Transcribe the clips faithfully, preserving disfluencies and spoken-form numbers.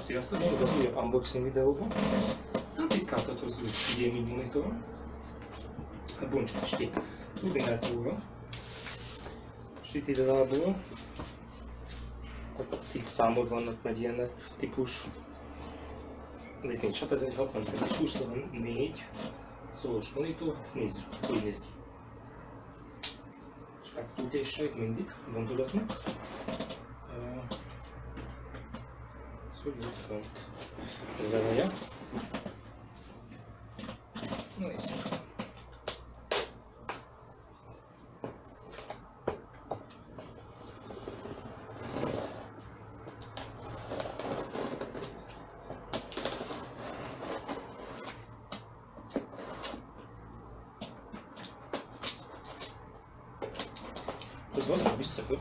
Sziasztok! Én az újabb unboxing videóban. Hát itt látható az új gaming monitor. Hát bontsuk is ki. Tudni lehet róla. És itt igazából cikk számok vannak, meg ilyenek típus. Ez itt nincs, hát ez egy hatvan centis huszonnégy szoros monitor. Nézzük, hogy néz ki. Spectútéssel mindig gondolatni. Szóval itt fönt az eleje. Na nézzük. Ez valami visszaköp.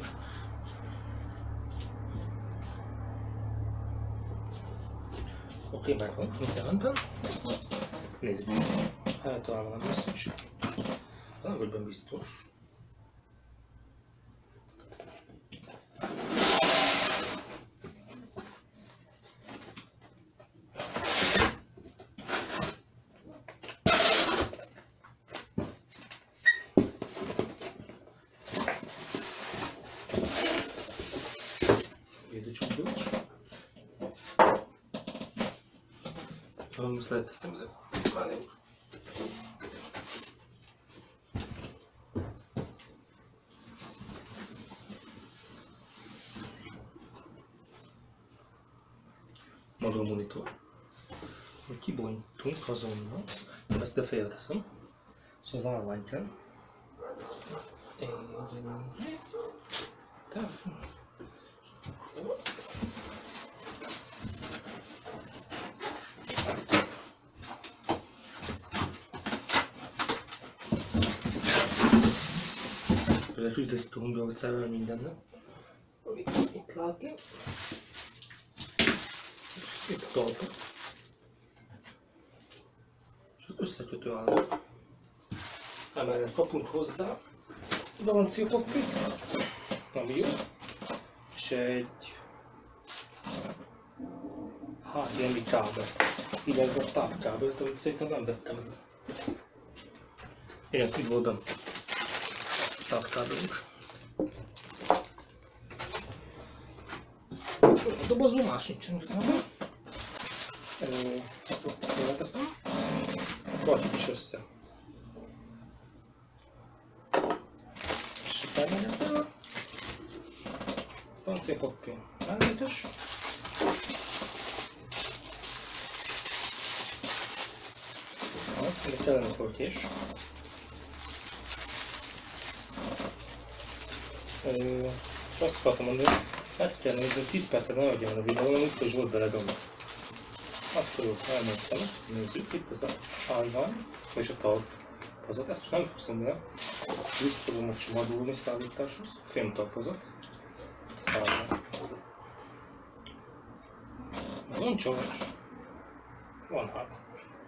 Oké, okay, megvan, mindenben. Nézzük. Eltalálom a biztos. Valahogyban biztos. Védőcsonkölcs. Talán most lehet teszem, de már nem. Maga a monitor. Hogy kibontunk azonnal, ezt ide félreteszem. Szóval az állvány kell. Telefon. Ezzel sütöttünk dolgocával mindennek, amit itt látni. Itt a talpa. És az összekötő állat. Emellett kapunk hozzá garanciapapírt, ami jó. És egy há dé em i kábel, illetve a tápkábelt, amit szerintem nem vettem el. Ilyen itt voltam tápkábelünk. A dobozó más nincsen igazából. Ott félreteszem. Rakjuk is össze. És a termékettel. Franciapapír mellétes. Egy telefonforkés. És azt akartam mondani, meg kell nézni, hogy tíz percet ne adjam a videóban, úgyhogy volt bele gomba. Akkor jó, elmondszem, nézzük, itt az állvány, és a talpazat, ezt most nem fogszom bele, vissza fogom a csomagolni szállításhoz, fémtalpazat, az állvány. Ez van csomagos, van hát.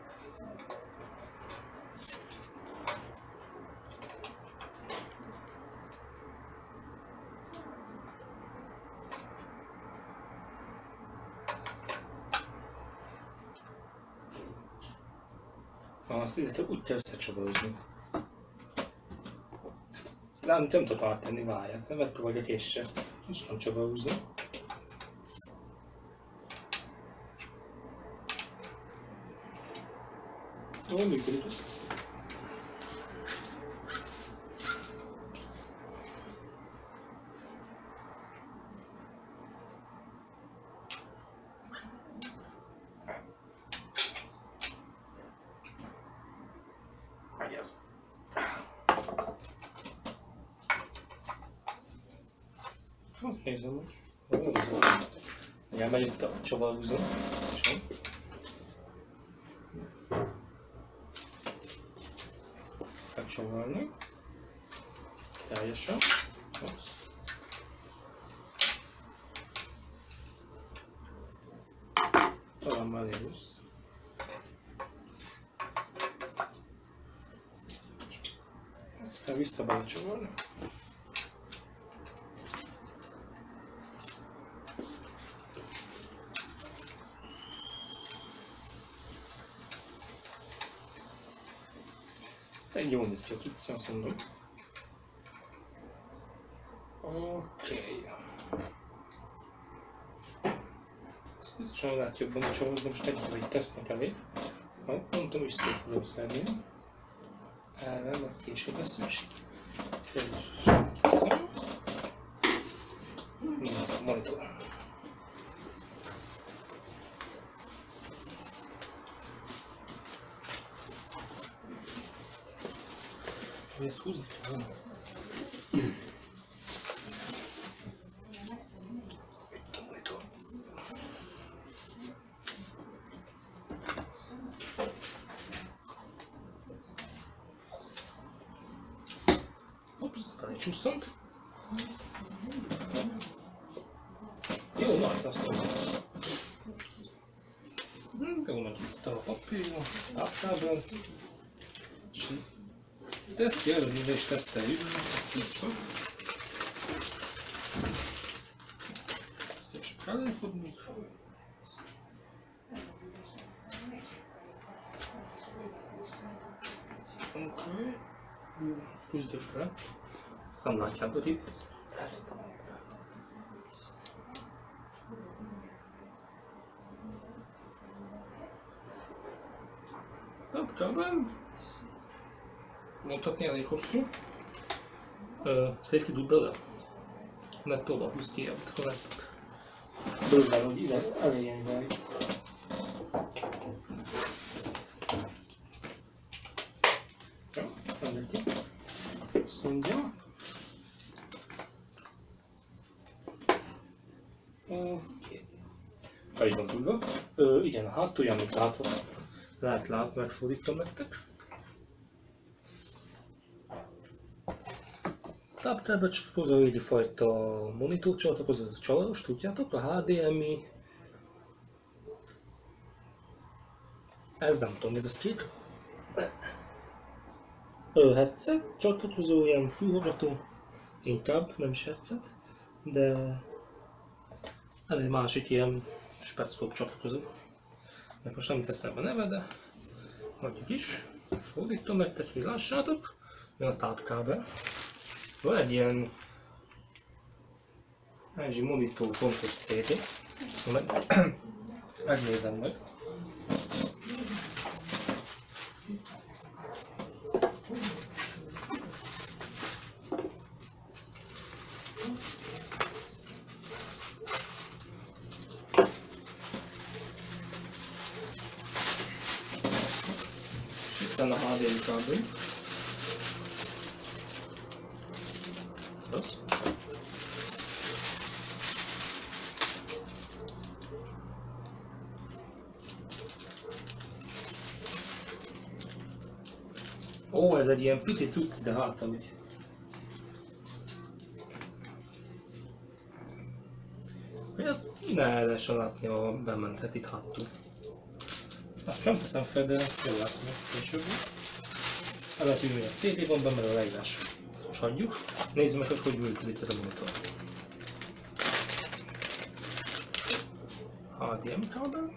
Azt ide úgy kell összecsavarozni. Nem, nem tudok áttenni, várját, nem megpróbálja késsel. Most nem csavarozni. Jól működik ez. Yes. Azt nézem, hogy van az olyan. Elmegyünk a csavarhúzó. Megcsavarni. Teljesen. Talán már elég lesz. Ezt kell vissza belecsavarni. Egy jól néz ki a cucc, azt mondom. Oké. Ezt biztosan lehet jobban a csavazni, de most egyébként egy tesztnek elég. Mondtam, hogy szép fogom szedni. Erre majd később lesz szükség. Félre teszem. Na, monitor. Ezt húzni kell. Itt a monitor. Ups, belecsúszont. Jó, nagy, azt mondom. Jó, megnyitottam a papírba, átlában. Ezt jelölni és teszteljük a cuccot. Ezt is csak rá lehet fogni. Oké. Küzdök rá. Nem látjátok itt. Ezt. Tapcsában. Mondhatni elég hosszú. Ezt egy tud bele. Nettóba húz ki a nettot. Bőven, hogy ide elején vagy. Ja, nem ki. Azt mondja. Oké. Be is van tudva. Igen, a hátulja, amit látva. Lehet látni, megfordítom nektek. Táptában csak az a fajta monitorcsavatok, az a csavaros, tudjátok, a há dé em i. Ez nem tudom, ez a streak. Headset, csatlakozó, ilyen fülhallgató, inkább, nem is headset, de ez egy másik ilyen speckóbb csatlakozó. Meg most nem teszem a neve, de hagyjuk is. Fordítom nektek, hogy lássátok. Jön a tápkábel. Van egy ilyen el gé Monitor pontos cé dé, szóval meg, megnézem meg. És itt van a há dé em i kábel. Rossz. Ó, ez egy ilyen pici cucc, de hát úgy. Ne lehessen látni a bementet itt hátul. Azt sem teszem fel, de jó lesz meg később. El lehet ülni a cé dé van benne, mert a leírás. Ezt most hagyjuk. Nézzük meg, hogy hogy működik ez a monitor. há dé em i kábel.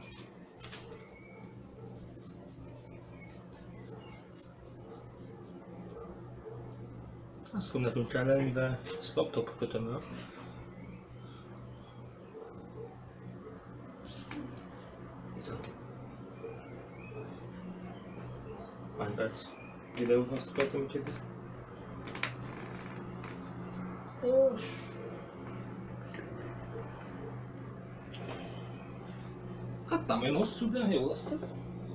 Azt fog nekünk kelleni, mivel ezt laptopra kötöm el. Hány perc videót azt akartam, úgyhogy ezt... Os. Hát nem olyan hosszú, de jó lesz ez.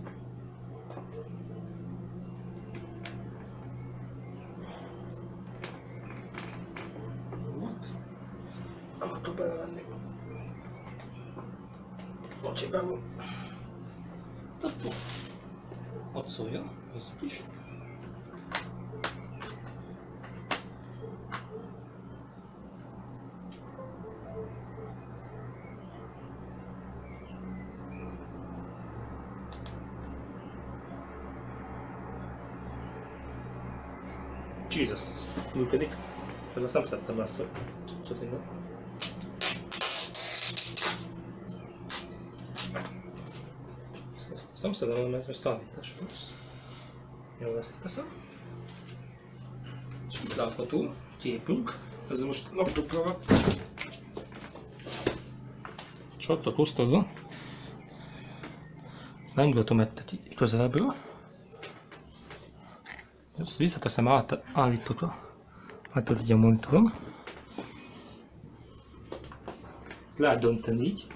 Nem tudok belevenni. Kocsiban van. Tattó. Ott szóljon, nézzük is. Jesus, működik. Ez azt nem szedtem ezt, hogy cuccot innen. Ezt, ezt, ezt nem szedem, mert ez most számítás lesz. Jó, ezt itt teszem. itt látható képünk. Ez most laptopra van. Csatlakoztatva. Nem mutatom egy közelebbről. Ezt visszateszem át, állítóra. Hát ugye a monitoron. Ezt lehet dönteni így.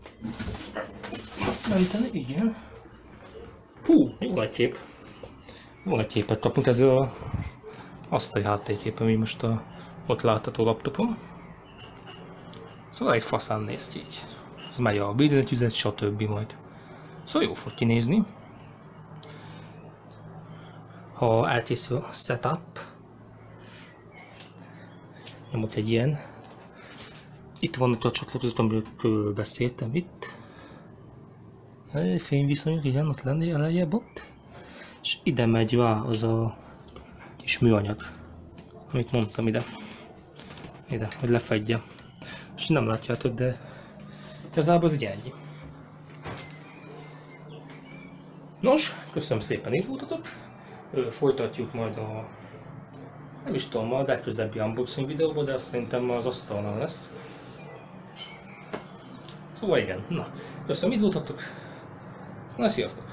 Dönteni, igen. Hú, jó nagy kép. Jó nagy képet kapunk ezzel a asztali háttérkép, ami most a, ott látható laptopon. Szóval egy faszán néz ki így. Ez megy a billentyűzet, stb. Majd. Szóval jó fog kinézni. Ha elkészül a setup, nyomok egy ilyen. Itt vannak a csatlakozók, amiről beszéltem itt. Fényviszonyok, igen, ott lenni elejjebb ott. És ide megy rá az a kis műanyag, amit mondtam ide. Ide, hogy lefedje. És nem látjátok, de igazából az így ennyi. Nos, köszönöm szépen, itt voltatok. Folytatjuk majd a... nem is tudom, a legközelebbi unboxing videóban, de azt szerintem az asztalnál lesz. Szóval igen, na, köszönöm, itt voltatok. Na, sziasztok!